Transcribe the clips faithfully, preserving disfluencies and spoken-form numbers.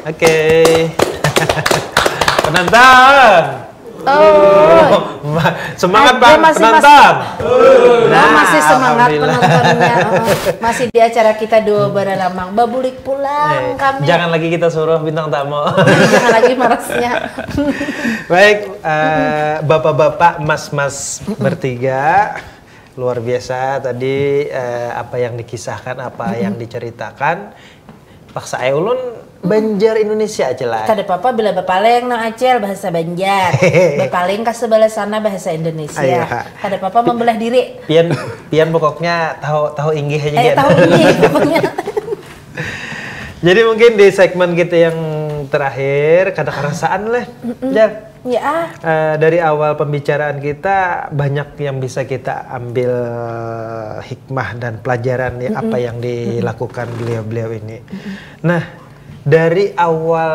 Oke. Penonton. Oh, semangat Bang penonton. Nah, masih semangat penontonnya. Oh, masih di acara kita Duo Baralamang. Babulik pulang eh, kami. Jangan lagi kita suruh bintang tamu. Jangan lagi marasnya. Baik, uh, bapak-bapak, mas-mas bertiga, luar biasa tadi uh, apa yang dikisahkan, apa yang diceritakan. Paksa ulun Banjar Indonesia aja lah. Kada apa-apa bila bapaleng no acel bahasa Banjar. Bapaleng ka sebelah sana bahasa Indonesia. Ayah. Kada apa-apa membelah diri. Pian pian pokoknya tahu tahu inggih aja Eh, tahu inggih pokoknya. Jadi mungkin di segmen kita yang terakhir kada kerasaan lah. Ya. Ya. Uh, dari awal pembicaraan kita banyak yang bisa kita ambil hikmah dan pelajaran ya, mm-mm, apa yang dilakukan beliau-beliau ini. Mm-mm. Nah, dari awal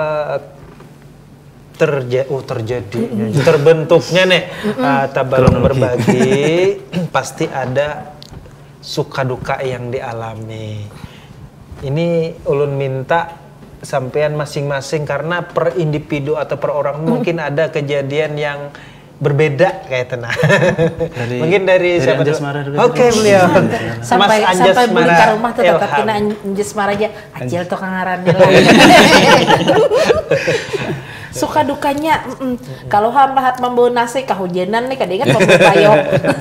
terja oh, terjadi mm-mm, terbentuknya nih uh, Tabalong Berbagi pasti ada suka duka yang dialami. Ini ulun minta sampean masing-masing karena per individu atau per orang hmm. mungkin ada kejadian yang berbeda kayak tenang. Dari, mungkin dari, dari siapa dulu? Oke, okay, beliau. Sampai Mas sampai beli ke rumah tuh tetap kena Anjasmara aja. Acil tuh kangarannya lah. Suka dukanya mm -mm. Kalau hambahat membawa nasi kehujanan nih kadang kan membawa payok.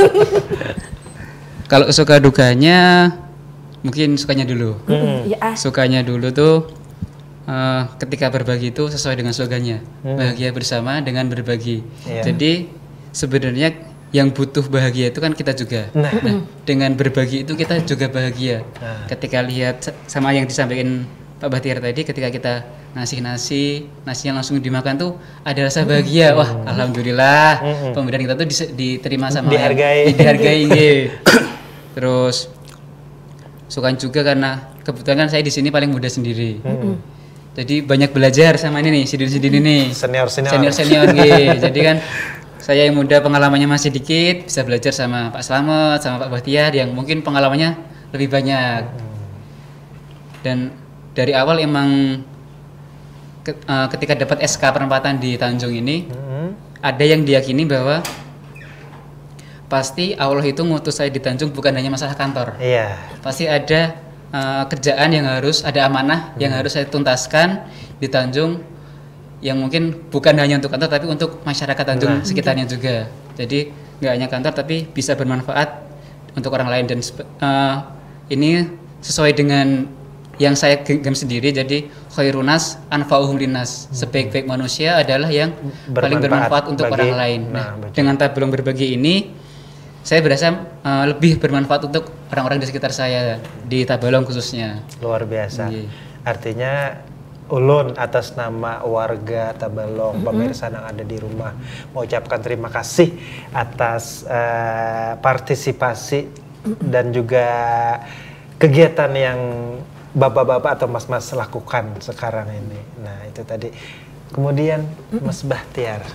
Kalau suka dukanya mungkin sukanya dulu. Hmm. Ya, ah. Sukanya dulu tuh Uh, ketika berbagi itu sesuai dengan slogannya, hmm. bahagia bersama dengan berbagi. Yeah. Jadi sebenarnya yang butuh bahagia itu kan kita juga. Nah, nah dengan berbagi itu kita juga bahagia. Nah. Ketika lihat sama yang disampaikan Pak Bahtiar tadi, ketika kita ngasih nasi, nasinya langsung dimakan tuh ada rasa bahagia. Hmm. Wah, alhamdulillah hmm. pemberian kita tuh diterima sama dihargai, yang, dihargai. Terus suka juga karena kebetulan kan saya di sini paling muda sendiri. Hmm. Jadi banyak belajar sama ini nih, sendiri-sendiri nih. Senior-senior. Senior-senior gitu. Jadi kan saya yang muda pengalamannya masih dikit, bisa belajar sama Pak Slamet, sama Pak Bahtiar yang mungkin pengalamannya lebih banyak. Dan dari awal emang ke, uh, ketika dapat S K penempatan di Tanjung ini, hmm. ada yang diyakini bahwa pasti Allah itu ngutus saya di Tanjung bukan hanya masalah kantor. Iya. Pasti ada Uh, kerjaan yang harus ada amanah hmm. yang harus saya tuntaskan di Tanjung yang mungkin bukan hanya untuk kantor tapi untuk masyarakat Tanjung nah. sekitarnya juga. Jadi nggak hanya kantor tapi bisa bermanfaat untuk orang lain dan uh, ini sesuai dengan yang saya genggam sendiri. Jadi khairunas anfa'uhum linnas, hmm. sebaik-baik manusia adalah yang bermanfaat paling bermanfaat untuk bagi, orang lain. Nah, nah dengan Tabalong Berbagi ini saya berasa uh, lebih bermanfaat untuk orang-orang di sekitar saya di Tabalong khususnya. Luar biasa. Yeah. Artinya ulun atas nama warga Tabalong, mm-hmm. pemirsa yang ada di rumah mengucapkan terima kasih atas uh, partisipasi mm-hmm. dan juga kegiatan yang bapak-bapak atau mas-mas lakukan sekarang ini. Nah itu tadi. Kemudian mm-hmm. Mas Bahtiar.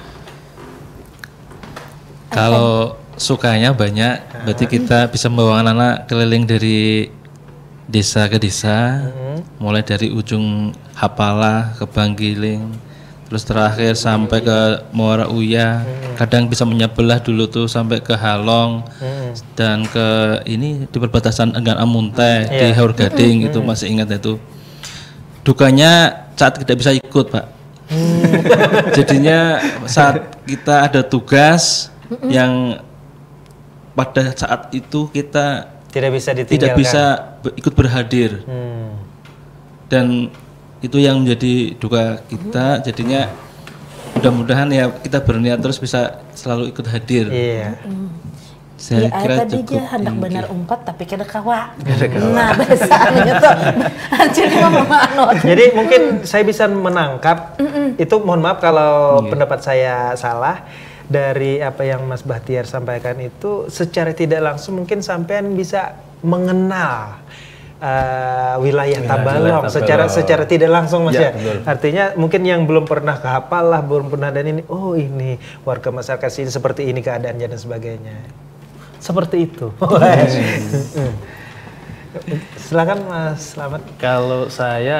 Kalau sukanya banyak, berarti kita bisa membawa anak-anak keliling dari desa ke desa, hmm. mulai dari ujung Hapala ke Banggiling, terus terakhir sampai ke Muara Uya, hmm. kadang bisa menyebelah dulu tuh sampai ke Halong, hmm. dan ke ini di perbatasan dengan Amuntai yeah. di Haur Gading, hmm. itu masih ingat itu. Dukanya saat tidak bisa ikut, Pak. Hmm. Jadinya saat kita ada tugas hmm. yang pada saat itu kita tidak bisa ditinggalkan, tidak bisa ikut berhadir, hmm. dan itu yang menjadi duka kita. Jadinya mudah-mudahan ya kita berniat terus bisa selalu ikut hadir. Iya. Saya ya, kira tadi cukup dia hendak tinggi. Benar umpat tapi kada kawa. Nah bahasanya tuh jadi mama. Jadi mungkin saya bisa menangkap Mm-mm. itu. Mohon maaf kalau yeah. pendapat saya salah. Dari apa yang Mas Bahtiar sampaikan itu secara tidak langsung mungkin sampean bisa mengenal uh, wilayah ya, Tabalong secara secara tidak langsung Mas ya. ya. Artinya mungkin yang belum pernah ke Hapal lah, belum pernah dan ini, oh ini warga masyarakat sini seperti ini keadaannya dan sebagainya. Seperti itu. Hmm. Silakan Mas Slamet. Kalau saya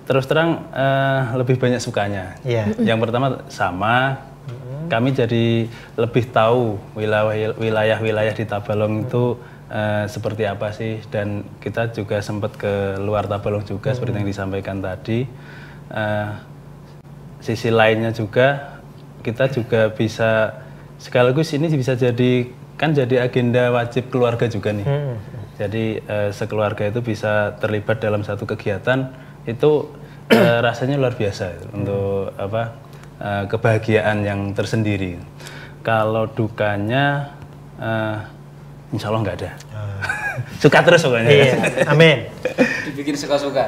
terus terang uh, lebih banyak sukanya. Yeah. Yang pertama sama, mm-hmm. kami jadi lebih tahu wilayah-wilayah di Tabalong mm-hmm. itu uh, seperti apa sih, dan kita juga sempat ke luar Tabalong juga mm-hmm. seperti yang disampaikan tadi. Uh, sisi lainnya juga kita juga bisa sekaligus ini bisa jadi kan jadi agenda wajib keluarga juga nih. Hmm. Jadi uh, sekeluarga itu bisa terlibat dalam satu kegiatan itu uh, rasanya luar biasa hmm. untuk apa uh, kebahagiaan yang tersendiri. Kalau dukanya uh, insya Allah nggak ada. Hmm. Suka terus pokoknya. Iya. Amin. Dibikin suka-suka.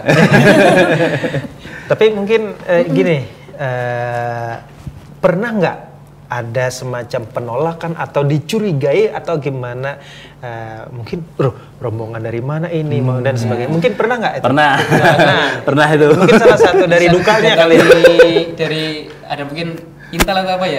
Tapi mungkin uh, gini, uh, pernah nggak ada semacam penolakan atau dicurigai atau gimana, uh, mungkin rombongan dari mana ini hmm. dan sebagainya, mungkin pernah nggak itu? Pernah, nah, pernah itu. Mungkin salah satu dari dukanya kali dari, dari ada mungkin intel atau apa ya?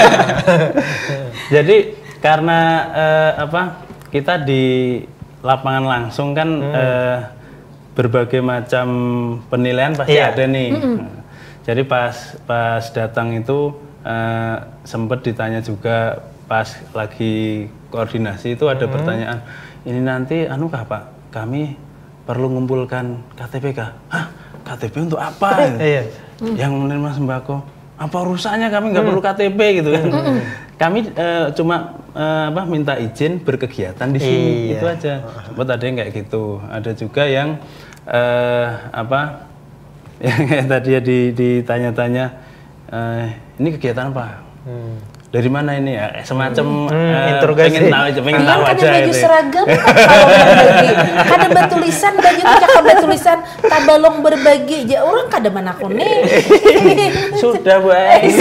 Jadi karena uh, apa kita di lapangan langsung kan hmm. uh, berbagai macam penilaian pasti yeah. ada nih. Mm-hmm. Nah, jadi pas pas datang itu Uh, sempat ditanya juga pas lagi koordinasi itu ada hmm. pertanyaan, ini nanti anu kah Pak, kami perlu mengumpulkan K T P kah? Hah, K T P untuk apa? Gitu. Yang menerima sembako, apa urusannya kami nggak hmm. perlu K T P gitu kan? Hmm. Kami uh, cuma uh, apa minta izin berkegiatan di sini, iya. itu aja. Sempat ada yang kayak gitu, ada juga yang uh, apa yang kayak tadi ya ditanya-tanya. Uh, ini kegiatan apa? Hmm. Dari mana ini ya? Semacam hmm. uh, interogasi. Pengen tahu aja, pengen tahu aja. Kan baju seragam kalau berbagi. Kada bertulisan baju itu cakap bertulisan Tabalong berbagi. Ya orang kada mana aku nih. Sudah Bu.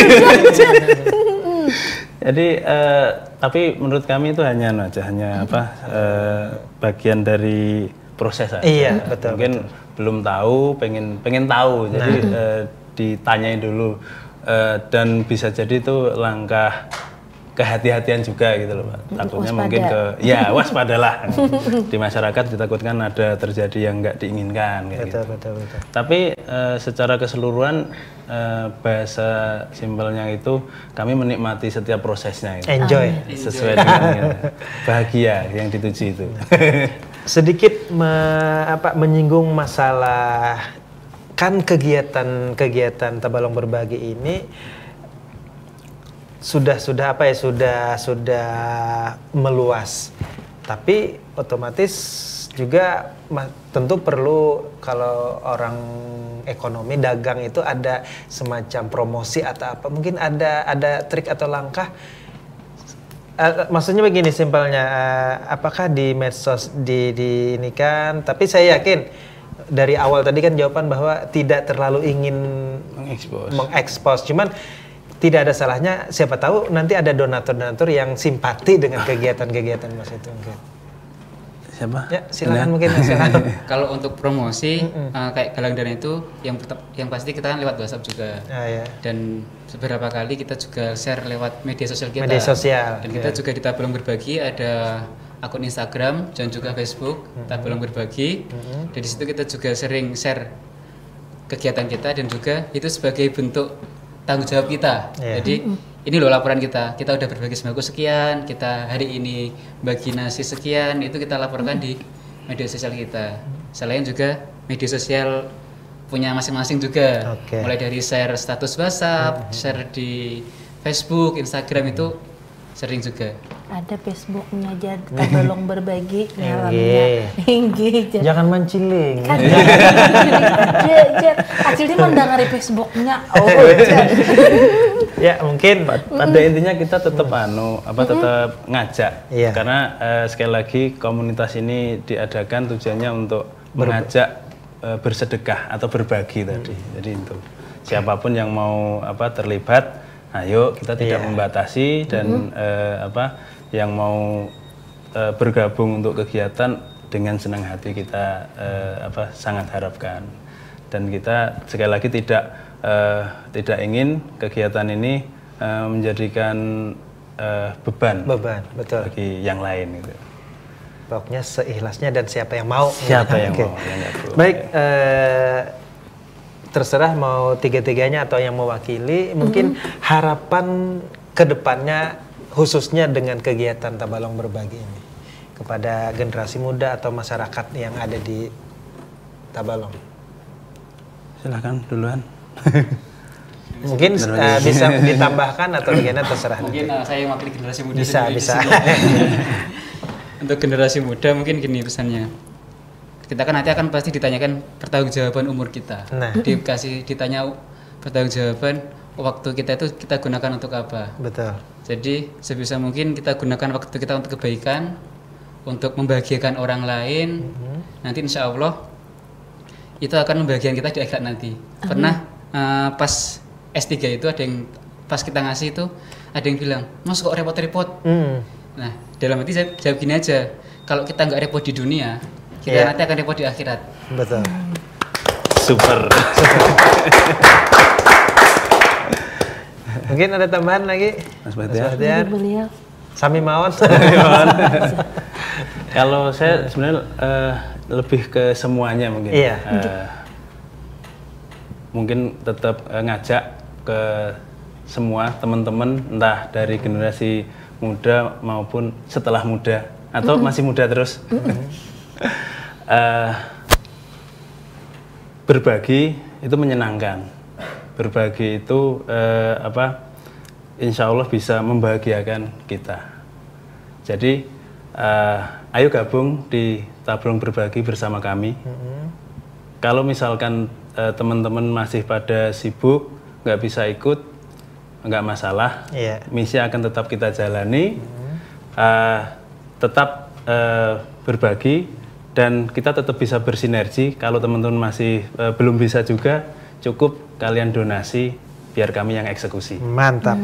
Jadi uh, tapi menurut kami itu hanya aja hanya apa uh, bagian dari proses aja. Iya, betul. Mungkin betul. belum tahu, pengen pengen tahu. Jadi nah. uh, ditanyain dulu. Uh, dan bisa jadi itu langkah kehati-hatian juga gitu loh Pak. Takutnya waspada. Mungkin ke ya waspadalah. Di masyarakat ditakutkan ada terjadi yang nggak diinginkan kayak betul, gitu. Betul, betul. Tapi uh, secara keseluruhan uh, bahasa simpelnya itu kami menikmati setiap prosesnya gitu. Enjoy. Sesuai dengan gitu. Bahagia yang dituju itu. Sedikit me, apa, menyinggung masalah kan kegiatan-kegiatan Tabalong Berbagi ini sudah sudah apa ya sudah sudah meluas, tapi otomatis juga tentu perlu kalau orang ekonomi dagang itu ada semacam promosi atau apa, mungkin ada ada trik atau langkah. Uh, maksudnya begini simpelnya, uh, apakah di medsos di di ini kan, tapi saya yakin dari awal tadi kan jawaban bahwa tidak terlalu ingin mengekspos, mengekspos. Cuman tidak ada salahnya, siapa tahu nanti ada donatur-donatur yang simpati dengan kegiatan-kegiatan Mas itu mungkin. Siapa? Ya, silakan mungkin silakan. Kalau untuk promosi mm-hmm. uh, kayak galang dana itu yang yang pasti kita kan lewat WhatsApp juga. Ah, ya. Dan beberapa kali kita juga share lewat media sosial kita. Media sosial. Dan kita ya. juga di Tabalong Berbagi ada akun Instagram dan juga Facebook mm-hmm. Tabalong Berbagi. Mm-hmm. Dan di situ kita juga sering share kegiatan kita dan juga itu sebagai bentuk tanggung jawab kita. Yeah. Jadi mm-hmm. ini loh laporan kita. Kita udah berbagi sembako sekian, kita hari ini bagi nasi sekian, itu kita laporkan mm-hmm. di media sosial kita. Selain juga media sosial punya masing-masing juga. Okay. Mulai dari share status WhatsApp, mm-hmm. share di Facebook, Instagram mm-hmm. itu sering juga. Ada Facebooknya jadi Tabalong Berbagi ngalamnya. Enggih. Jangan manciling. Kan Acilnya mendengari Facebooknya. Oh, ya mungkin pada intinya kita tetap mm. anu apa tetap mm. ngajak. Yeah. Karena uh, sekali lagi komunitas ini diadakan tujuannya untuk mengajak uh, bersedekah atau berbagi mm. tadi. Jadi itu siapapun yang mau apa terlibat, ayo kita tidak yeah. membatasi dan mm-hmm. uh, apa yang mau uh, bergabung untuk kegiatan dengan senang hati kita uh, apa sangat harapkan, dan kita sekali lagi tidak uh, tidak ingin kegiatan ini uh, menjadikan uh, beban beban betul bagi yang lain gitu. Pokoknya seikhlasnya dan siapa yang mau. Siapa yang okay. mau. Yang Baik. Uh, terserah mau tiga-tiganya atau yang mewakili, mungkin mm-hmm. harapan kedepannya khususnya dengan kegiatan Tabalong Berbagi ini kepada generasi muda atau masyarakat yang ada di Tabalong. Silakan duluan. Mungkin uh, bisa ditambahkan atau bagaimana terserah. Mungkin uh, saya mewakili generasi muda. Bisa, bisa. Untuk generasi muda mungkin gini pesannya. Kita kan nanti akan pasti ditanyakan pertanggungjawaban umur kita. Nah. Dikasih ditanya pertanggungjawaban waktu kita itu kita gunakan untuk apa. Betul. Jadi sebisa mungkin kita gunakan waktu kita untuk kebaikan, untuk membahagiakan orang lain. Mm-hmm. Nanti insya Allah itu akan membahagiakan kita di akhirat nanti. Amin. Pernah uh, pas S tiga itu ada yang pas kita ngasih itu ada yang bilang, "Mas kok repot-repot?" Mm. Nah, dalam hati saya jawab gini aja, kalau kita nggak repot di dunia, kita yeah. nanti akan repot di akhirat. Betul. Super. Mungkin ada tambahan lagi, Mas Bahtiar. Sami Mawon. Kalau saya sebenarnya uh, lebih ke semuanya mungkin. Iya. Uh, mungkin tetap uh, ngajak ke semua teman-teman, entah dari generasi muda maupun setelah muda atau mm-hmm. masih muda terus. Mm-hmm. uh, berbagi itu menyenangkan. Berbagi itu uh, apa? Insya Allah bisa membahagiakan kita. Jadi uh, ayo gabung di Tabalong Berbagi bersama kami. Mm-hmm. Kalau misalkan uh, teman-teman masih pada sibuk, nggak bisa ikut, nggak masalah. Yeah. Misi akan tetap kita jalani, mm-hmm. uh, tetap uh, berbagi, dan kita tetap bisa bersinergi. Kalau teman-teman masih uh, belum bisa juga, cukup kalian donasi, biar kami yang eksekusi. Mantap.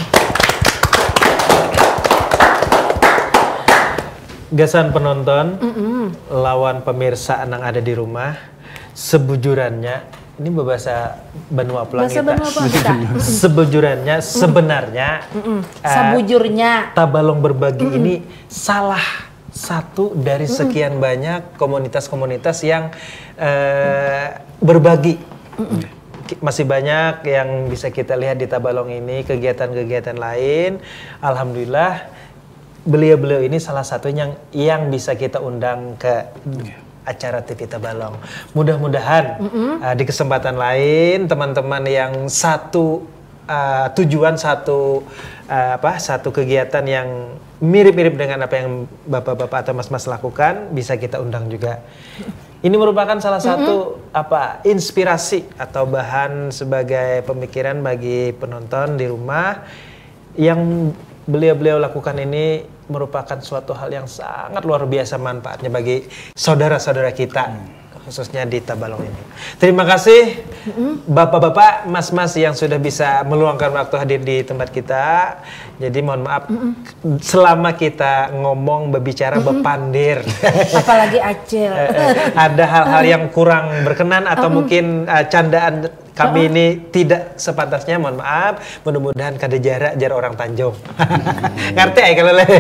Gasan penonton, mm-mm. lawan pemirsa yang ada di rumah, sebujurannya, ini berbahasa Banua Pelang kita. Sebujurannya, sebenarnya, uh, sebujurnya, Tabalong Berbagi mm-mm. ini salah satu dari sekian mm-mm. banyak komunitas-komunitas yang uh, berbagi. Mm-mm. Masih banyak yang bisa kita lihat di Tabalong ini, kegiatan-kegiatan lain. Alhamdulillah, beliau-beliau ini salah satunya yang, yang bisa kita undang ke okay. acara T V Tabalong. Mudah-mudahan mm-hmm. uh, di kesempatan lain teman-teman yang satu uh, tujuan satu uh, apa satu kegiatan yang mirip-mirip dengan apa yang bapak-bapak atau mas-mas lakukan bisa kita undang juga. Ini merupakan salah satu mm-hmm. apa inspirasi atau bahan sebagai pemikiran bagi penonton di rumah. Yang beliau-beliau lakukan ini merupakan suatu hal yang sangat luar biasa manfaatnya bagi saudara-saudara kita, mm. khususnya di Tabalong ini. Terima kasih mm-hmm. bapak-bapak, mas-mas yang sudah bisa meluangkan waktu hadir di tempat kita. Jadi mohon maaf mm-hmm. selama kita ngomong berbicara mm-hmm. bepandir, apalagi Acil, ada hal-hal yang kurang berkenan atau mm-hmm. mungkin uh, candaan kami ini tidak sepantasnya, mohon maaf. Mudah-mudahan kada jarak jar orang Tanjung. Ngerti ya kalau le.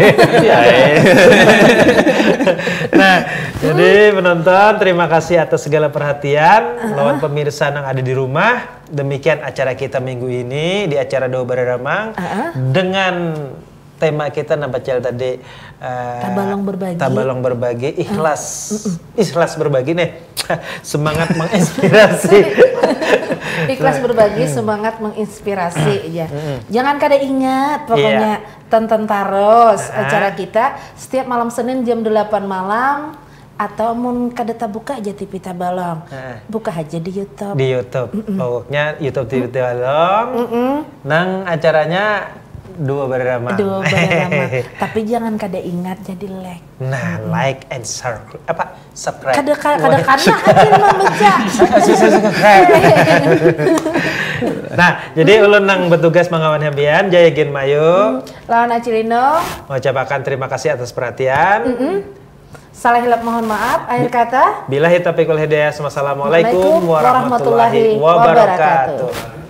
Nah, jadi penonton terima kasih atas segala perhatian lawan pemirsa yang ada di rumah. Demikian acara kita minggu ini di acara Doa Bararamang dengan tema kita nampacel tadi uh, Tabalong Berbagi. Tabalong Berbagi, ikhlas. Uh, ikhlas berbagi nih. Semangat menginspirasi. Ikhlas berbagi, semangat menginspirasi ya. Jangan kada ingat pokoknya yeah. tonton terus uh. acara kita setiap malam Senin jam delapan malam. Atau mun kada buka aja T V Tabalong, uh. buka aja di YouTube. Di YouTube, mm-mm. pokoknya YouTube T V Tabalong. Mm-mm. Nang acaranya Doa Bararamang. Doa Bararamang. Tapi jangan kada ingat jadi like. Nah, mm. like and share apa subscribe. Kada kada karena aja membaca. Nah, jadi ulun nang bertugas mengawan hambian Jaya Gen Mayu. Mm. Lawan Acilino. Mengucapkan terima kasih atas perhatian. Mm-mm. Salah hilap mohon maaf. Akhir kata. Billahi taufiq wal hidayah. Wassalamualaikum warahmatullahi wabarakatuh.